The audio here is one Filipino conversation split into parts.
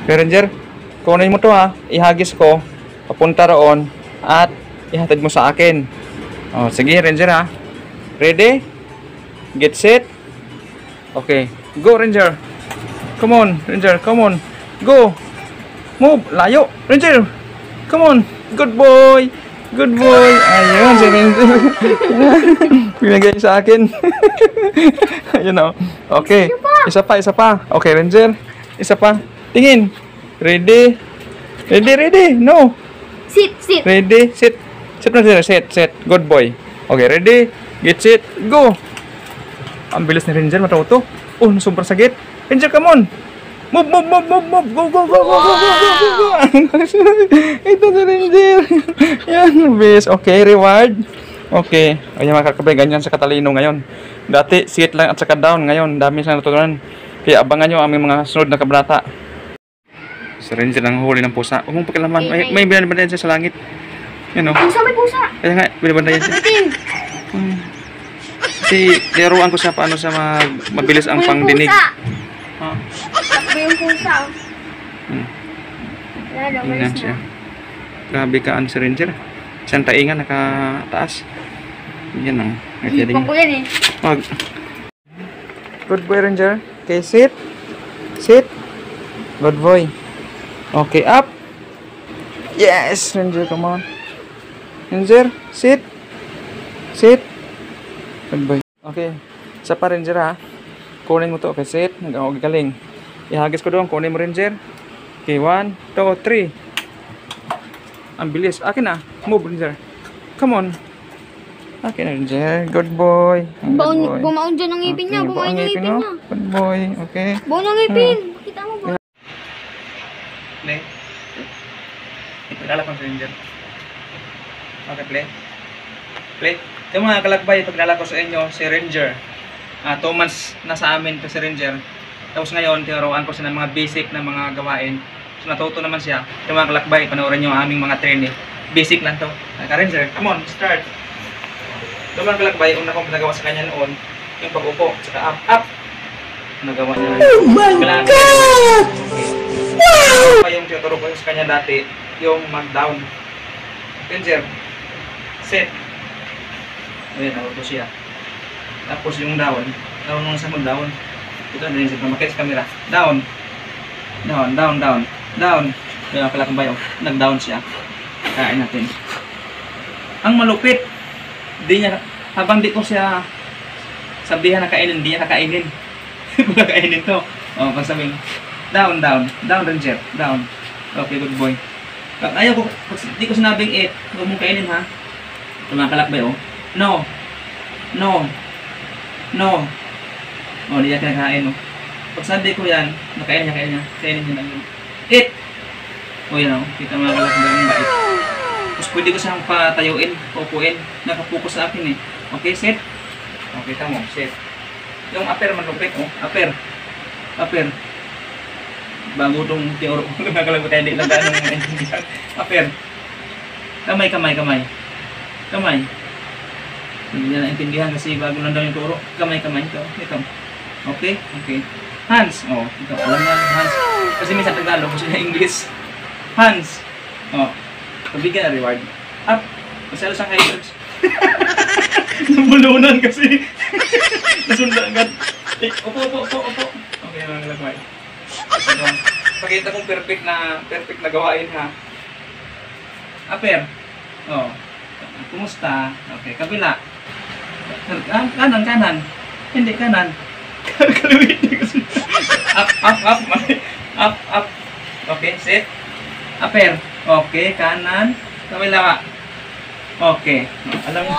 Okay, Ranger, kunin mo to ha. Ihagis ko. Papunta roon. At ihatid mo sa akin. Oh, sige, Ranger ha. Ready? Get set. Okay. Go, Ranger. Come on, Ranger. Come on. Go. Move. Layo. Ranger. Come on. Good boy. Good boy. Ayun, si Ranger. Pinagay sa akin. Ayun o. Okay. Isa pa, isa pa. Okay, Ranger. Isa pa. Tingin. Ready. Ready, ready. No. Sit, sit. Ready. Sit. Sit, Ranger. Sit, sit. Good boy. Okay, ready. Get set. Go. Ang bilis ni Ranger. Matuto. Oh, super sagit. Ranger, come on. Move, move, move, move, move. Go, go, go, go, go, go, go, go. Ito si Ranger. Yan, bis. Okay, reward. Okay. Ayan mga kakabay, ganyan sa katalino ngayon. Dati, sit lang at saka down. Ngayon, dami silang natutunan. Kaya abangan nyo ang aming mga sunod na kabanata. Si Ranger ang huli ng pusa. Huwag mong pakilaman. May binabandayan siya sa langit. Yan o. Pusa, may pusa. Kaya nga, binabandayan siya. Kasi, nilaruan ko siya paano siya mabilis ang pangdinig. Takbo yung pusa. Tingnan siya. Grabe ka si Ranger. Siyang taingan, nakataas. Yan ang. Hipang ko yan eh. Good boy, Ranger. Okay, sit. Sit. Good boy. Okay, up. Yes, Ranger, come on. Ranger, sit. Sit. Good boy. Okay. Isa pa, Ranger, ha. Kunin mo to. Okay, sit. Galing. Ihagis ko doon. Kunin mo, Ranger. Okay, 1, 2, 3. Ang bilis. Akin na. Move, Ranger. Come on. Akin na, Ranger. Good boy. Bumaon dyan ang ngipin niya. Bumaon yung ngipin niya. Good boy. Okay. Bumaon ang ngipin. Kita mo ba? Play. Ipaglalak ko sa Ranger. Okay, play. Play. Yung mga kalakbay, ipaglalak ko sa inyo si Ranger. 2 months na sa amin to si Ranger. Tapos ngayon, tinuruan ko siya ng mga basic na mga gawain. So natuto naman siya. Yung mga kalakbay, panoorin nyo ang aming mga training. Basic lang to. Ranger, come on, start. Yung mga kalakbay, una kong pinagawa sa kanya noon, yung pag-upo, saka up, up. Nagawa niya. Oh my God! Okay. Yung tinuturo ko sa kanya dati, yung mag-down. Ranger, set. Ayan, nauto siya. Tapos yung down nung sa mag-down. Ito na rin siya, makit sa camera. Down. Down, down, down. Down. Yung kalakbay, nag-down siya. Kain natin. Ang malupit, di niya, habang di ko siya sabihan na kainin, di niya kakainin. Wala kainin to. O, pag sabihin, down, down. Down, Ranger. Down. Okay, good boy. Ayaw ko, di ko sinabing eat. Huwag mong kainin, ha? Ito mga kalakbay, oh. No. No. No. O, di niya kinakain, oh. Pag sabi ko yan, nakain niya, kainin niya lang yun. Eat! O, yan, oh. Kita mga kalakbay, ang bait. Tapos pwede ko siyang patayuin, paupuin. Nakapokus sa akin, eh. Okay, set. Okay, tamo, set. Yung upper manupit, oh. Upper. Upper. Bago itong tinuro ko, nakakalagod tayo, hindi lang gano'ng naintindihan. Upper. Kamay, kamay, kamay. Kamay. Hindi niya naintindihan kasi bago lang daw yung turo. Kamay, kamay. Ito. Okay? Okay. Hands. Oh, ito. Alam niya, hands. Kasi minsan Tagalog, gusto niya English. Hands. Oh. Pabigyan na reward. Up. Masalo siyang high touch. Nabulunan kasi. Nasunda agad. Opo, opo, opo, opo. Okay, mga kalakbay. Pakita kong perfect na gawain, ha. Upper. Oh. Kumusta? Okay, kabila. Kanan, kanan. Hindi, kanan. Kaluwit. Up, up, up. Up, up. Okay, sit. Upper. Okay, kanan. Kabila. Okay. Alam mo.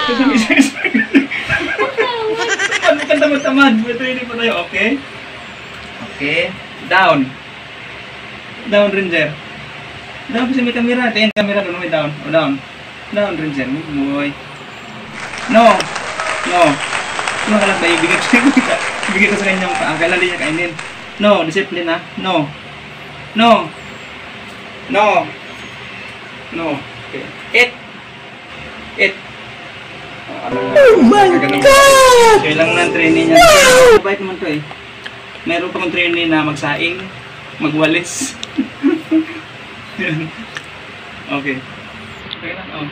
Ano ka tamad-tamad? Ito hindi pa tayo. Okay. Okay. Down. Down, Ranger. Down kasi may camera. Tingin camera doon. May down. O, down. Down, Ranger. Boy. No. No. Ano ka lang tayo? Ibigay ko sa kanyang paa. Kailan din niya kainin. No. Discipline, ha? No. No. No. No. Okay. Eat. Eat. Oh my God! Kailangan ng training niya. Mabait naman to, eh. Meron pa mong training na magsaing. magwalis. Yan. Okay. Okay lang, oh.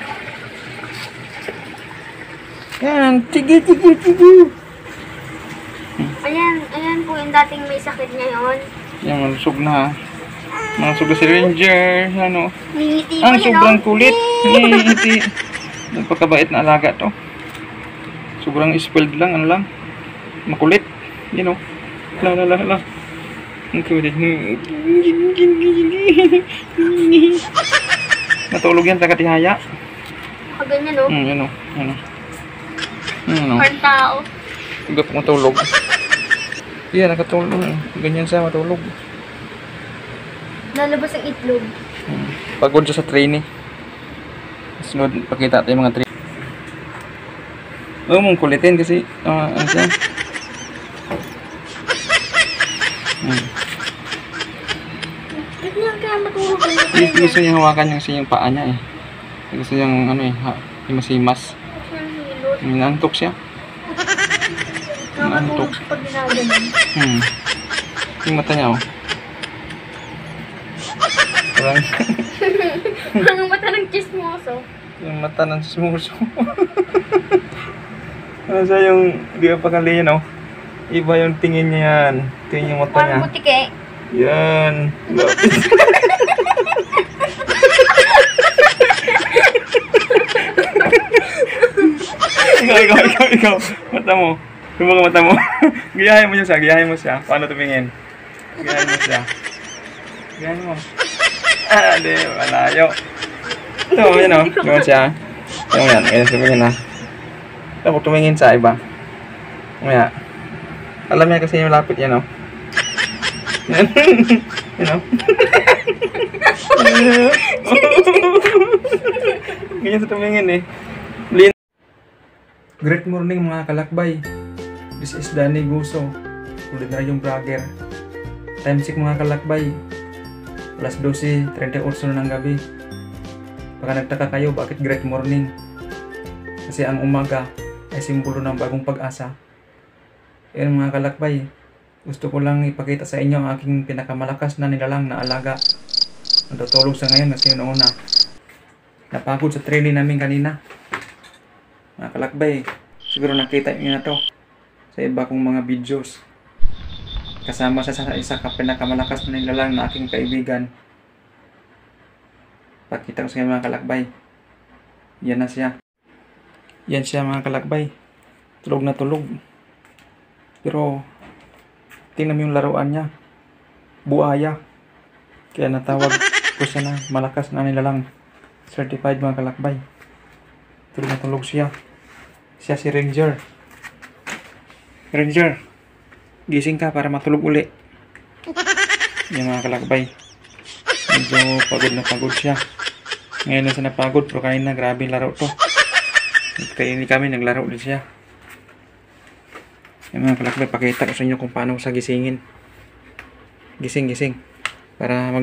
Yan, tige. Ayan po yung dating may sakit ngayon. Yan, malusog na. Malusog na si Ranger. Ano? Ngingiti Ang ko yun, sobrang oh. kulit. Ngingiti. Nagpakabait na alaga to. Sobrang spoiled lang, ano lang. Makulit. You know. Hala. Ang kulit. Natulog yan, tagatihaya. Nakaganyan, no? Yan o. Parang tao. Huwag po matulog. Yan, nakatulog. Ganyan siya matulog. Lalabas ang itlog. Pagod siya sa training. Sunod, pakita tayo mga training. Huwag mong kulitin kasi ano siya. Ganyan kaya matulog. Gusto niya hawakan yung paa niya eh. Gusto niyang ano eh, himas-himas. Nantok siya. Nakakatulog siya pag ginaganon. Yung mata niya oh. Parang Ang mata ng chismoso. yung mata ng sumuso. Ano siya yung di ka pakali yan oh. Iba yung tingin niya yan. Tingin yung mata niya. Parang butik eh. Yan. Ikaw. Mata mo. Tumbo ka mata mo. Giyahin mo siya. Paano tumingin? Giyahin mo. Di, malayo. Ito, yan o. Gawin siya. Yan. Ganyan tumingin ha. Tapos tumingin sa iba. Mamaya. Alam niya kasi yung lapit yan o. Yan. Yan o. Ganyan sa tumingin eh. Great morning mga kalakbay. This is Danny Guso, kulinaryong vlogger. Time check mga kalakbay. Alas 12:38 na ng gabi. Baka nagtaka kayo bakit great morning. Kasi ang umaga ay simbolo ng bagong pag-asa. Yan mga kalakbay. Gusto ko lang ipakita sa inyo ang aking pinakamalakas na nilalang na alaga. Natutulog sa ngayon kasi noon na. Napagod sa training namin kanina. Mga kalakbay, siguro nakita niyo na to sa iba kong mga videos. Kasama sa isa pinakamalakas na nilalang na aking kaibigan. Pakita ko sa inyo mga kalakbay. Yan na siya. Yan siya mga kalakbay. Tulog na tulog. Pero tingnan mo yung laruan niya. Buaya. Kaya natawag ko siya na malakas na nilalang. Certified mga kalakbay. Tulog na tulog siya. Siya si Ranger. Ranger, gising ka para matulog uli. Yan mga kalakbay. Medyo pagod na pagod siya. Ngayon na siya napagod pero kanina grabe laro to. Kaya hindi kami naglaro din siya. Yan mga kalakbay, pakita ko sa inyo kung paano sa gisingin. Gising. Para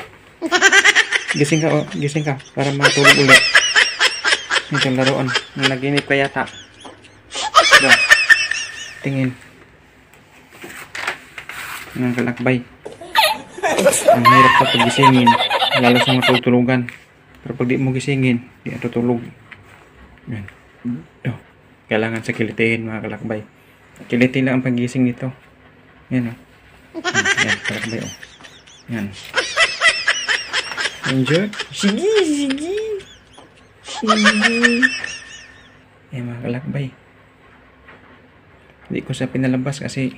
gising ka para matulog uli. Ito yung laruan. Naginip ka yata. Ito. Tingin. Mga kalakbay. Ang hirap sa pagisingin. Lalo sa matutulugan. Pero pag di mo gisingin, di na tutulog. Yan. Ito. Kailangan sa kilitihin mga kalakbay. Kilitin lang ang pagising nito. Yan o. Yan kalakbay o. Yan. Enjoy. Sige. Mga kalakbay. Hindi ko siya pinalabas kasi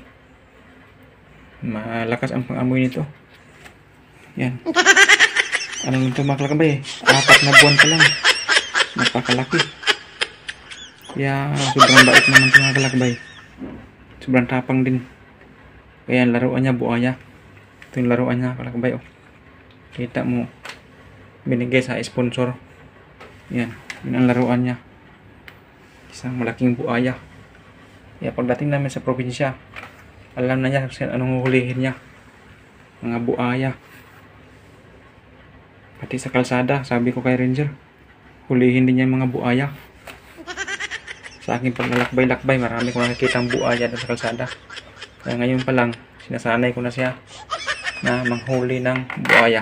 malakas ang pang-amoy nito. Yan. Ano nito mga kalakbay? 4 na buwan pa lang. Napakalaki. Kaya sobrang bait naman ito mga kalakbay. Sobrang tapang din. Kaya ang laruan niya buaya. Ito yung laruan niya kalakbay. Oh. Kita mo. Binigay sa sponsor. Yan. Yun ang laruan niya. Isang malaking buaya. Kaya pagdating namin sa probinsya, alam na niya kung anong hulihin niya. Mga buaya. Pati sa kalsada, sabi ko kay Ranger, hulihin din niya mga buaya. Sa aking paglalakbay-lakbay, marami kong nakikita ang buaya sa kalsada. Kaya ngayon pa lang, sinasanay ko na siya. na manghuli ng buhaya.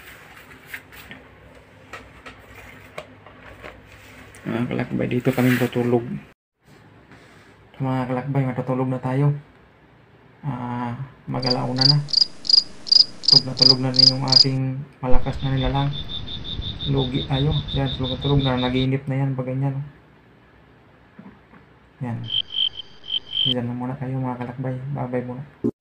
Mga kalakbay, dito kami tutulog. Mga kalakbay, matutulog na tayo. Mag-alauna na. Pag natulog na rin yung ating malakas na nilalang, lugi tayo. Yan, tulog na, naginip na yan pag ganyan. Yan. Ilan na muna tayo mga kalakbay. Bye-bye muna.